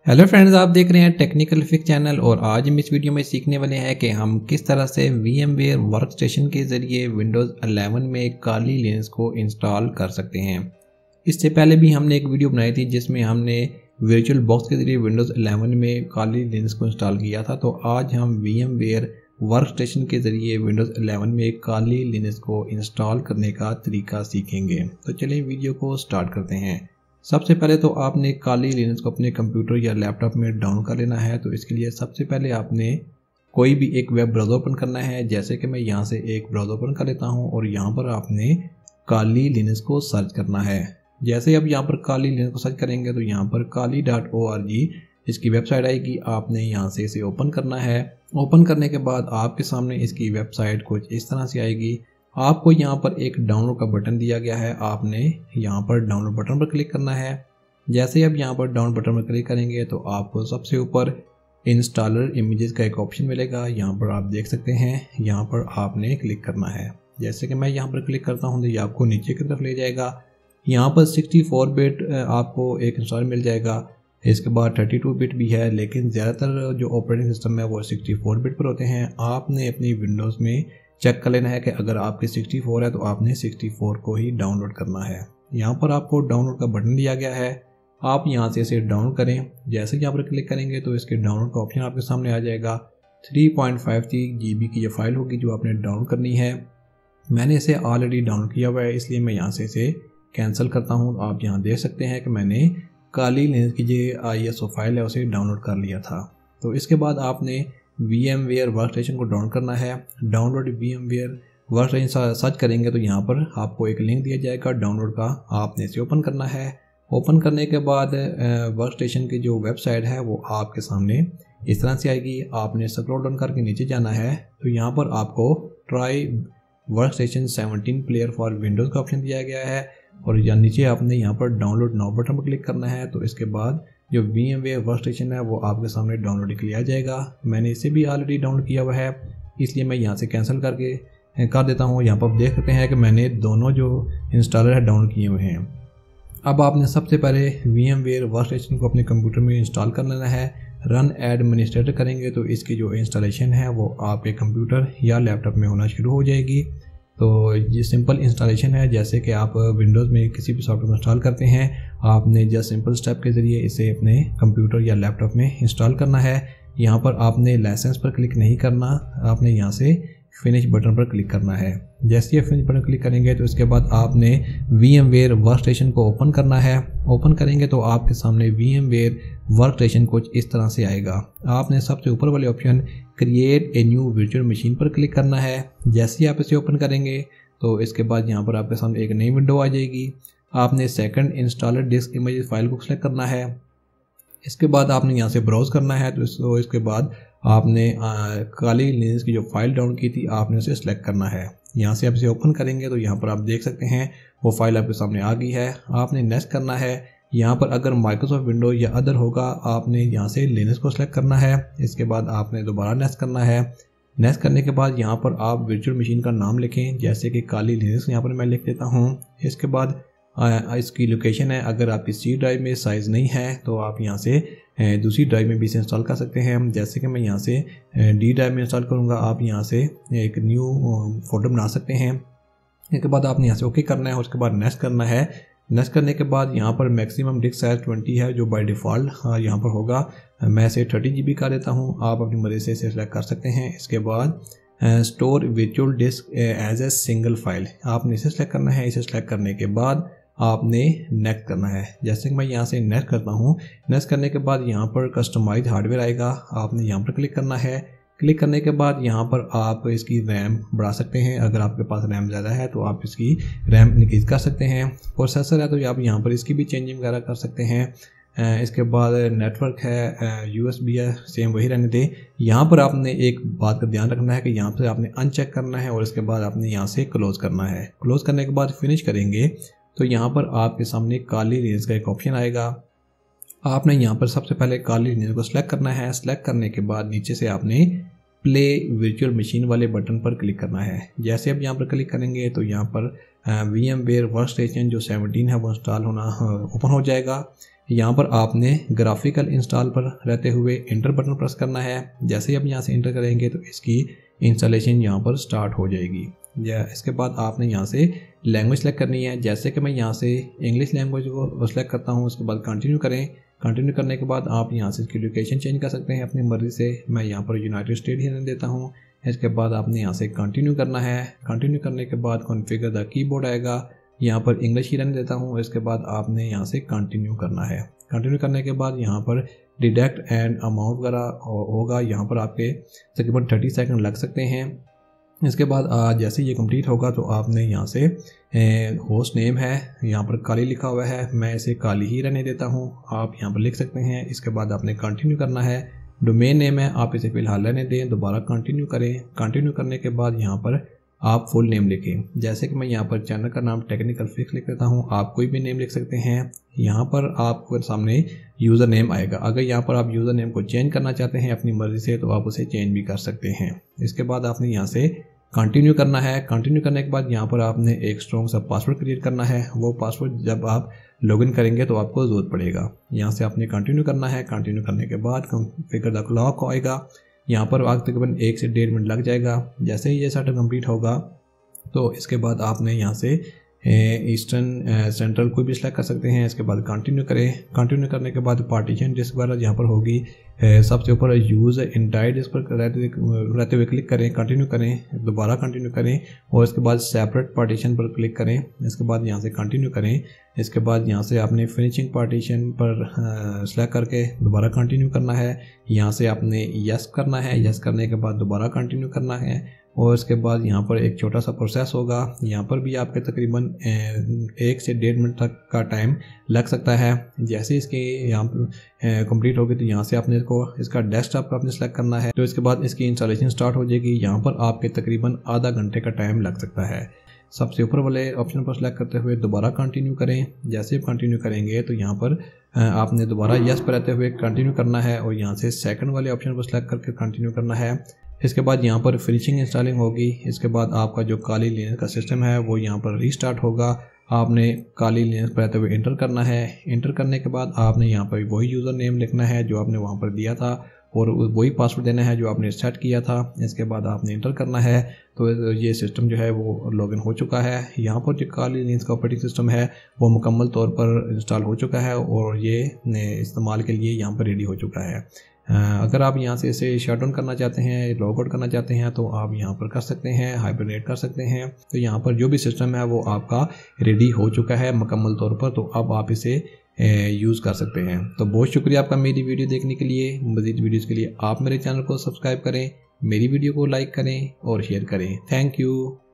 Hello friends, आप देख रहे हैं टेक्निकल फिक्स चैनल। और आज हम इस वीडियो में सीखने वाले हैं कि हम किस तरह से VMware वर्कस्टेशन के ज़रिए विंडोज़ 11 में काली लिनक्स को इंस्टॉल कर सकते हैं। इससे पहले भी हमने एक वीडियो बनाई थी जिसमें हमने वर्चुअल बॉक्स के ज़रिए विंडोज़ 11 में काली लिनक्स को इंस्टॉल किया था। तो आज हम VMware वर्कस्टेशन के ज़रिए विंडोज़ 11 में काली लिनक्स को इंस्टॉल करने का तरीका सीखेंगे। तो चलिए वीडियो को स्टार्ट करते हैं। सबसे पहले तो आपने काली लिनक्स को अपने कंप्यूटर या लैपटॉप में डाउन कर लेना है। तो इसके लिए सबसे पहले आपने कोई भी एक वेब ब्राउज़र ओपन करना है। जैसे कि मैं यहाँ से एक ब्राउज़र ओपन कर लेता हूँ और यहाँ पर आपने काली लिनक्स को सर्च करना है। जैसे आप यहाँ पर काली लिनक्स को सर्च करेंगे तो यहाँ पर kali.org इसकी वेबसाइट आएगी। आपने यहाँ से इसे ओपन करना है। ओपन करने के बाद आपके सामने इसकी वेबसाइट कुछ इस तरह से आएगी। आपको यहाँ पर एक डाउनलोड का बटन दिया गया है। आपने यहाँ पर डाउनलोड बटन पर क्लिक करना है। जैसे ही आप यहाँ पर डाउनलोड बटन पर क्लिक करेंगे तो आपको सबसे ऊपर इंस्टॉलर इमेजेस का एक ऑप्शन मिलेगा। यहाँ पर आप देख सकते हैं, यहाँ पर आपने क्लिक करना है। जैसे कि मैं यहाँ पर क्लिक करता हूँ तो ये आपको नीचे की तरफ ले जाएगा। यहाँ पर 64 बिट आपको एक इंस्टॉलर मिल जाएगा। इसके बाद 32 बिट भी है, लेकिन ज़्यादातर जो ऑपरेटिंग सिस्टम है वो 64 बिट पर होते हैं। आपने अपनी विंडोज़ में चेक कर लेना है कि अगर आपकी 64 है तो आपने 64 को ही डाउनलोड करना है। यहाँ पर आपको डाउनलोड का बटन दिया गया है। आप यहाँ से इसे डाउनलोड करें। जैसे यहाँ पर क्लिक करेंगे तो इसके डाउनलोड का ऑप्शन आपके सामने आ जाएगा। 3.53 GB की ये फाइल होगी जो आपने डाउनलोड करनी है। मैंने इसे ऑलरेडी डाउनलोड किया हुआ है, इसलिए मैं यहाँ से इसे कैंसिल करता हूँ। आप यहाँ देख सकते हैं कि मैंने काली लिनक्स की जो ISO फाइल है उसे डाउनलोड कर लिया था। तो इसके बाद आपने VMware वर्कस्टेशन को डाउनलोड करना है। डाउनलोड VMware वर्कस्टेशन सर्च करेंगे तो यहाँ पर आपको एक लिंक दिया जाएगा डाउनलोड का। आपने इसे ओपन करना है। ओपन करने के बाद वर्कस्टेशन की जो वेबसाइट है वो आपके सामने इस तरह से आएगी। आपने स्क्रॉल डाउन करके नीचे जाना है तो यहाँ पर आपको try workstation 17 player for Windows का ऑप्शन दिया गया है। और या नीचे आपने यहाँ पर डाउनलोड नाउ बटन पर क्लिक करना है। तो इसके बाद जो VMware वर्कस्टेशन है वो आपके सामने डाउनलोड के लिए आ जाएगा। मैंने इसे भी ऑलरेडी डाउनलोड किया हुआ है, इसलिए मैं यहाँ से कैंसिल कर देता हूँ। यहाँ पर आप देख सकते हैं कि मैंने दोनों जो इंस्टॉलर है डाउनलोड किए हुए हैं। अब आपने सबसे पहले VMware वर्कस्टेशन को अपने कंप्यूटर में इंस्टॉल कर लेना है। रन एडमिनिस्ट्रेटर करेंगे तो इसकी जो इंस्टॉलेशन है वो आपके कंप्यूटर या लैपटॉप में होना शुरू हो जाएगी। तो ये सिंपल इंस्टॉलेशन है, जैसे कि आप विंडोज़ में किसी भी सॉफ्टवेयर को इंस्टॉल करते हैं। आपने जस्ट सिंपल स्टेप के ज़रिए इसे अपने कंप्यूटर या लैपटॉप में इंस्टॉल करना है। यहाँ पर आपने लाइसेंस पर क्लिक नहीं करना, आपने यहाँ से फिनिश बटन पर क्लिक करना है। जैसे ही फिनिश बटन क्लिक करेंगे तो इसके बाद आपने VMware वर्कस्टेशन को ओपन करना है। ओपन करेंगे तो आपके सामने VMware वर्कस्टेशन कुछ इस तरह से आएगा। आपने सबसे ऊपर वाले option create a new virtual machine पर क्लिक करना है। जैसे ही आप इसे ओपन करेंगे तो इसके बाद यहाँ पर आपके सामने एक नई विंडो आ जाएगी। आपने second installer disk image file को सिलेक्ट करना है। इसके बाद आपने यहाँ से ब्राउज़ करना है। तो इसके बाद आपने काली लिनक्स की जो फाइल डाउनलोड की थी आपने उसे सिलेक्ट करना है। यहाँ से आप इसे ओपन करेंगे तो यहाँ पर आप देख सकते हैं वो फाइल आपके सामने आ गई है। आपने नेक्स्ट करना है। यहाँ पर अगर माइक्रोसॉफ्ट विंडो या अदर होगा आपने यहाँ से लिनक्स को सिलेक्ट करना है। इसके बाद आपने दोबारा नेक्स्ट करना है। नेक्स्ट करने के बाद यहाँ पर आप वर्चुअल मशीन का नाम लिखें, जैसे कि काली लिनक्स यहाँ पर मैं लिख देता हूँ। इसके बाद इसकी लोकेशन है, अगर आपकी C ड्राइव में साइज़ नहीं है तो आप यहाँ से दूसरी ड्राइव में भी इसे इंस्टॉल कर सकते हैं। जैसे कि मैं यहाँ से D ड्राइव में इंस्टॉल करूँगा, आप यहाँ से एक न्यू फोल्डर बना सकते हैं। इसके बाद आपने यहाँ से ओके करना है। उसके बाद नेक्स्ट करना है। नेक्स्ट करने के बाद यहाँ पर मैक्सिमम डिस्क साइज 20 है जो बाय डिफ़ॉल्ट यहाँ पर होगा। मैं इसे 30 GB का देता हूँ, आप अपनी मर्ज़ी से इसे सेलेक्ट कर सकते हैं। इसके बाद store virtual disk as a single file, आपने इसे सेलेक्ट करना है। इसे सेलेक्ट करने के बाद आपने नेक्स्ट करना है। जैसे कि मैं यहाँ से नेक्स्ट करता हूँ। नेक्स्ट करने के बाद यहाँ पर कस्टमाइज हार्डवेयर आएगा, आपने यहाँ पर क्लिक करना है। क्लिक करने के बाद यहाँ पर आप इसकी रैम बढ़ा सकते हैं। अगर आपके पास रैम ज़्यादा है तो आप इसकी रैम इंक्रीज कर सकते हैं। प्रोसेसर है तो आप यहाँ पर इसकी भी चेंजिंग वगैरह कर सकते हैं। इसके बाद नेटवर्क है, USB है, सेम वही रहने दें। यहाँ पर आपने एक बात का ध्यान रखना है कि यहाँ पर आपने अनचेक करना है और इसके बाद आपने यहाँ से क्लोज़ करना है। क्लोज़ करने के बाद फिनिश करेंगे तो यहाँ पर आपके सामने काली लिनक्स का एक ऑप्शन आएगा। आपने यहाँ पर सबसे पहले काली लिनक्स को सिलेक्ट करना है। सिलेक्ट करने के बाद नीचे से आपने प्ले वर्चुअल मशीन वाले बटन पर क्लिक करना है। जैसे आप यहाँ पर क्लिक करेंगे तो यहाँ पर VMware वर्कस्टेशन जो 17 है वो इंस्टॉल होना ओपन हो जाएगा। यहाँ पर आपने ग्राफिकल इंस्टॉल पर रहते हुए इंटर बटन प्रेस करना है। जैसे ही आप यहाँ से इंटर करेंगे तो इसकी इंस्टॉलेशन यहाँ पर स्टार्ट हो जाएगी। या इसके बाद आपने यहाँ से लैंग्वेज सेलेक्ट करनी है। जैसे कि मैं यहाँ से इंग्लिश लैंग्वेज को सेलेक्ट करता हूँ, उसके बाद कंटिन्यू करें। कंटिन्यू करने के बाद आप यहाँ से इसकी लोकेशन चेंज कर सकते हैं अपनी मर्ज़ी से। मैं यहाँ पर यूनाइटेड स्टेट ही रहने देता हूँ। इसके बाद आपने यहाँ से कंटिन्यू करना है। कंटिन्यू करने के बाद कॉन्फ़िगर द कीबोर्ड आएगा, यहाँ पर इंग्लिश ही रहने देता हूँ। इसके बाद आपने यहाँ से कंटिन्यू करना है। कंटिन्यू करने के बाद यहाँ पर डिडक्ट एंड अमाउंट वगैरह होगा, यहाँ पर आपके तकरीबन 30 सेकंड लग सकते हैं। इसके बाद जैसे ये कंप्लीट होगा तो आपने यहाँ से होस्ट नेम है, यहाँ पर काली लिखा हुआ है, मैं इसे काली ही रहने देता हूँ, आप यहाँ पर लिख सकते हैं। इसके बाद आपने कंटिन्यू करना है। डोमेन नेम है, आप इसे फ़िलहाल रहने दें, दोबारा कंटिन्यू करें। कंटिन्यू करने के बाद यहाँ पर आप फुल नेम लिखें। जैसे कि मैं यहाँ पर चैनल का नाम टेक्निकल फिक्स लिख देता हूँ, आप कोई भी नेम लिख सकते हैं। यहाँ पर आपके सामने यूज़र नेम आएगा। अगर यहाँ पर आप यूज़र नेम को चेंज करना चाहते हैं अपनी मर्ज़ी से तो आप उसे चेंज भी कर सकते हैं। इसके बाद आपने यहाँ से कंटिन्यू करना है। कंटिन्यू करने के बाद यहाँ पर आपने एक स्ट्रॉन्ग सा पासवर्ड क्रिएट करना है। वो पासवर्ड जब आप लॉगिन करेंगे तो आपको ज़रूरत पड़ेगा। यहाँ से आपने कंटिन्यू करना है। कंटिन्यू करने के बाद कॉन्फ़िगर द क्लॉक आएगा, यहाँ पर वक्त तकरीबन 1 से 1.5 मिनट लग जाएगा। जैसे ही ये सेटअप कंप्लीट होगा तो इसके बाद आपने यहाँ से ईस्टर्न सेंट्रल कोई भी सिलेक्ट कर सकते हैं। इसके बाद कंटिन्यू करें। कंटिन्यू करने के बाद पार्टीशन डिस्क वगैरह यहाँ पर होगी, सबसे ऊपर यूज़ इंटायर डिस्क पर रहते हुए क्लिक करें। कंटिन्यू करें, दोबारा कंटिन्यू करें और इसके बाद सेपरेट पार्टीशन पर क्लिक करें। इसके बाद यहाँ से कंटिन्यू करें। इसके बाद यहाँ से आपने फिनिशिंग पार्टीशन पर सेलेक्ट करके दोबारा कंटिन्यू करना है। यहाँ से आपने यस करना है। यस करने के बाद दोबारा कंटिन्यू करना है और इसके बाद यहाँ पर एक छोटा सा प्रोसेस होगा। यहाँ पर भी आपके तकरीबन 1 से 1.5 मिनट तक का टाइम लग सकता है। जैसे इसके यहाँ पर कंप्लीट होगी तो यहाँ से आपने इसका डेस्कटॉप आपने सेलेक्ट करना है। तो इसके बाद इसकी इंस्टॉलेशन स्टार्ट हो जाएगी। यहाँ पर आपके तकरीबन आधा घंटे का टाइम लग सकता है। सबसे ऊपर वाले ऑप्शन पर सेलेक्ट करते हुए दोबारा कंटिन्यू करें। जैसे आप कंटिन्यू करेंगे तो यहाँ पर आपने दोबारा यस पर रहते हुए कंटिन्यू करना है और यहाँ से सेकंड वाले ऑप्शन पर सेलेक्ट करके कंटिन्यू करना है। इसके बाद यहाँ पर फिनिशिंग इंस्टॉलिंग होगी। इसके बाद आपका जो काली लिनक्स का सिस्टम है वो यहाँ पर रीस्टार्ट होगा। आपने काली लिनक्स पर रहते हुए इंटर करना है। इंटर करने के बाद आपने यहाँ पर वही यूज़र नेम लिखना है जो आपने वहाँ पर दिया था और वही पासवर्ड देना है जो आपने सेट किया था। इसके बाद आपने इंटर करना है। तो ये सिस्टम जो है वो लॉगिन हो चुका है। यहाँ पर जो काली लिनक्स का ऑपरेटिंग सिस्टम है वो मुकम्मल तौर पर इंस्टॉल हो चुका है और ये इस्तेमाल के लिए यहाँ पर रेडी हो चुका है। अगर आप यहाँ से इसे शट डाउन करना चाहते हैं, लॉग आउट करना चाहते हैं तो आप यहाँ पर कर सकते हैं, हाइबरनेट कर सकते हैं। तो यहाँ पर जो भी सिस्टम है वो आपका रेडी हो चुका है मुकम्मल तौर पर, तो अब आप इसे यूज़ कर सकते हैं। तो बहुत शुक्रिया आपका मेरी वीडियो देखने के लिए। मज़ीद वीडियोज़ के लिए आप मेरे चैनल को सब्सक्राइब करें, मेरी वीडियो को लाइक करें और शेयर करें। Thank you.